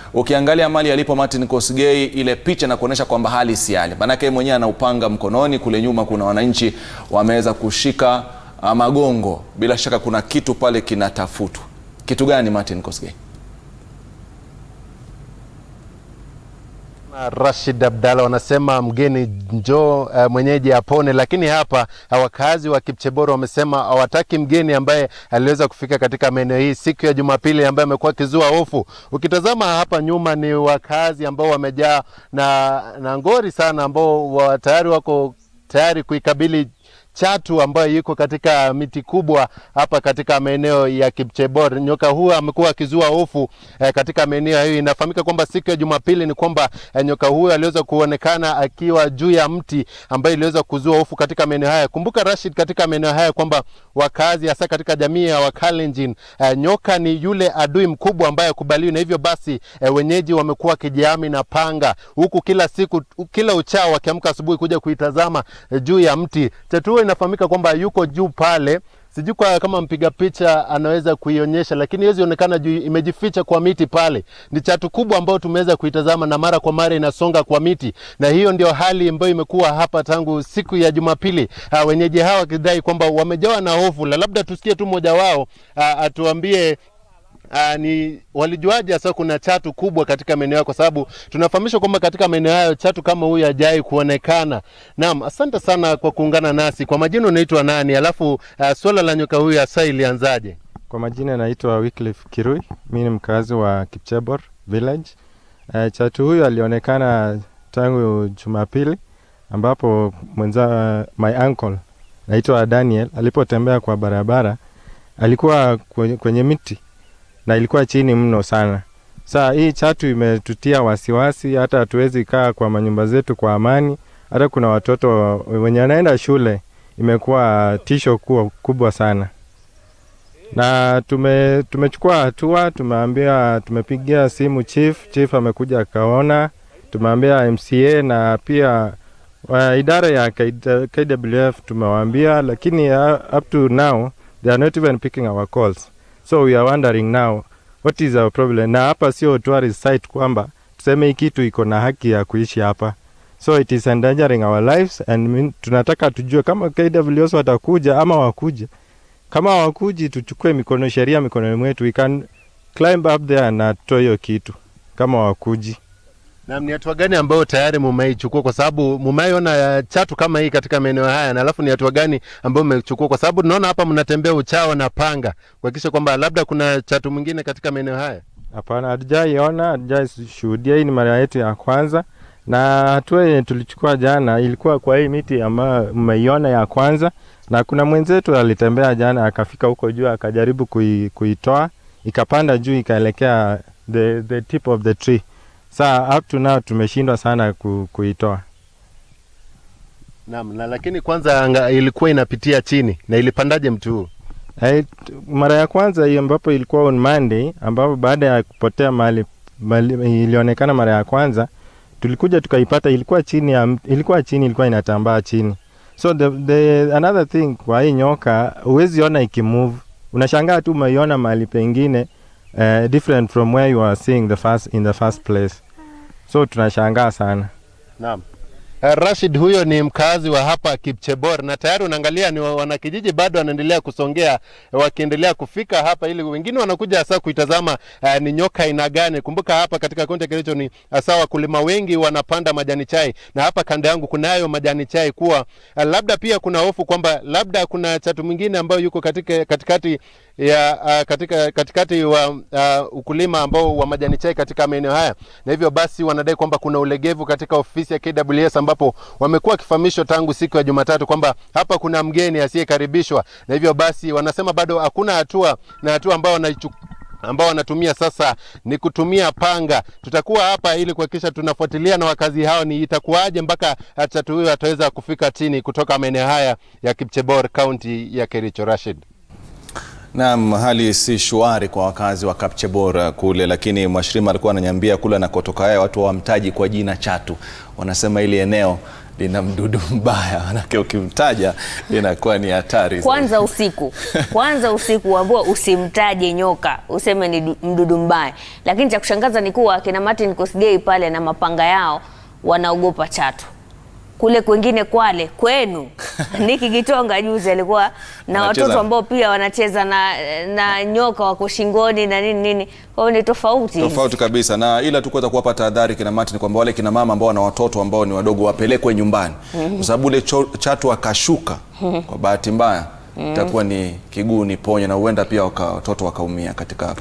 Ukiangalia mali alipo Martin Kosgei, ile picha na kuonesha kwamba hali si hali. Manake mwenyewe anaupanga mkononi, kule nyuma kuna wananchi wameweza kushika magongo. Bila shaka kuna kitu pale kinatafutwa. Kitu gani Martin Kosgei? Rashid Abdalla wanasema mgeni njoo mwenyeji apone, lakini hapa wakazi wa Kipchebor wamesema hawataki mgeni ambaye aliweza kufika katika maeneo hii siku ya Jumapili ambaye amekuwa kizua hofu. Ukitazama hapa nyuma ni wakazi ambao wamejaa na ngori sana, ambao tayari wako tayari kuikabili chatu ambayo yuko katika miti kubwa hapa katika maeneo ya Kipchebor. Nyoka huyu amekuwa akizua hofu katika maeneo hii. Inafahamika kwamba siku ya Jumapili ni kwamba nyoka huyu aliweza kuonekana akiwa juu ya mti ambayo iliweza kuzua hofu katika maeneo haya. Kumbuka Rashid, katika maeneo haya kwamba wakazi hasa katika jamii ya Wakalenjin, nyoka ni yule adui mkubwa ambaye kubaliwi, na hivyo basi wenyeji wamekuwa kijami na panga huku kila siku, kila uchao wakiamka asubuhi kuja kuitazama juu ya mti. Chatu inafahamika kwamba yuko juu pale. Sijui kama mpiga picha anaweza kuionyesha, lakini hiyo inaonekana juu imejificha kwa miti pale. Ni chatu kubwa ambayo tumeweza kuitazama na mara kwa mara inasonga kwa miti. Na hiyo ndio hali ambayo imekuwa hapa tangu siku ya Jumapili. Wenyeji hawa wakidai kwamba wamejawa na hofu. Labda tusikie tu mmoja wao atuambie ni walijuaje sasa kuna chatu kubwa katika maeneo, kwa sababu tunafahamishwa kwamba katika maeneo hayo chatu kama huyu hajai kuonekana. Naam, asante sana kwa kuungana nasi. Kwa majina unaitwa nani? Alafu swala la nyoka huyu hasa ilianzaje? Kwa majina naitwa Wycliffe Kirui. Mimi ni mkazi wa Kipchebor village. Chatu huyu alionekana tangu Jumapili, ambapo my uncle naitwa Daniel alipotembea kwa barabara, alikuwa kwenye miti na ilikuwa chini mno sana. Saa hii chatu imetutia wasiwasi, hata hatuwezi kaa kwa manyumba zetu kwa amani. Hata kuna watoto wenye wanaenda shule, imekuwa tisho kubwa sana. Na tumechukua hatua, tumepigia simu chief amekuja akaona, tumeambia MCA na pia idara ya KWF tumewaambia, lakini up to now they are not even picking our calls. So we are wondering now what is our problem. Na hapa sio tourist site kwamba tuseme hii kitu iko na haki ya kuishi hapa. So it is endangering our lives, and tunataka tujue kama KWS watakuja ama wakuje. Kama wakuji tuchukue sheria mikononi mwetu, we can climb up there na toa hiyo kitu kama wakuji. Na ni hatua gani ambayo tayari mmeichukua, kwa sababu mmeiona chatu kama hii katika maeneo haya, na alafu ni hatua gani ambayo mmechukua, kwa sababu tunaona hapa mnatembea uchao na panga kuhakikisha kwamba labda kuna chatu mwingine katika maeneo haya? Hapana, hatujaiona, hatujashuhudia. Hii ni mara yetu ya kwanza, na hatua yenye tulichukua jana ilikuwa kwa hii miti ambayo mmeiona ya kwanza, na kuna mwenzetu alitembea jana akafika huko juu akajaribu kuitoa, ikapanda juu ikaelekea the tip of the tree. Saa up to now tumeshindwa sana kuitoa. Naam, lakini kwanza ilikuwa inapitia chini na ilipandaje mtu huu? Mara ya kwanza hiyo ambapo ilikuwa on Monday, ambapo baada ya kupotea mali ilionekana mara ya kwanza, tulikuja tukaipata ilikuwa ilikuwa inatambaa chini. So the another thing kwa hii nyoka, huwezi ona ikimove. Unashangaa tu umeiona mahali pengine different from where you are seeing in the first place. So tunashangaa sana. Naam. Rashid huyo ni mkazi wa hapa Kipchebor, na tayari unaangalia ni wanakijiji bado wanaendelea kusongea wakiendelea kufika hapa, ili wengine wanakuja hasa kuitazama ni nyoka ina gani. Kumbuka hapa katika kaunti ya Kericho ni hasa wakulima wengi wanapanda majani chai, na hapa kando yangu kunayo majani chai, kuwa labda pia kuna hofu kwamba labda kuna chatu mwingine ambayo yuko katikati wa ukulima ambao wa majani chai katika maeneo haya, na hivyo basi wanadai kwamba kuna ulegevu katika ofisi ya KWS ambapo wamekuwa kifahamishwa tangu siku ya Jumatatu kwamba hapa kuna mgeni asiyekaribishwa, na hivyo basi wanasema bado hakuna hatua, na hatua ambao wanatumia sasa ni kutumia panga. Tutakuwa hapa ili kuhakikisha tunafuatilia na wakazi hao ni itakuwaje mpaka chatu huyo ataweza kufika chini kutoka maeneo haya ya Kipchebor, kaunti ya Kericho. Rashid. Naam, hali si shwari kwa wakazi wa Kapchebor kule, lakini Mwashirima alikuwa ananiambia kule anakotoka yeye watu wamtaji kwa jina Chatu. Wanasema ile eneo lina mdudu mbaya, manake ukimtaja inakuwa ni hatari. Kwanza usiku ambao usimtaje nyoka, useme ni mdudu mbaya. Lakini cha kushangaza ni kuwa kina Martin Kosgei pale na mapanga yao wanaogopa Chatu. Kule kwingine Kwale kwenu Niki Gitonga juzi alikuwa na watoto ambao pia wanacheza na nyoka wako shingoni na nini. Kwa hiyo ni tofauti kabisa. Na ila tu kuweza kuwapa tahadhari kina Martin kwamba wale kina mama ambao wana watoto ambao ni wadogo wapelekwe nyumbani, kwa sababu ile Chatu akashuka kwa bahati mbaya itakuwa ni kiguu ni ponye, na huenda pia watoto wakaumia katika